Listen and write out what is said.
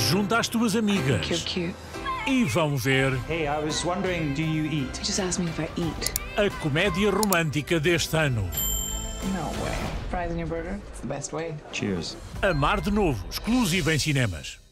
junta às tuas amigas. Cute. E vão ver Hey, I was wondering, do you eat? Just ask me if I eat. a comédia romântica deste ano. No way. Fries in your burger? It's the best way. Cheers. Amar de Novo, exclusivo em cinemas.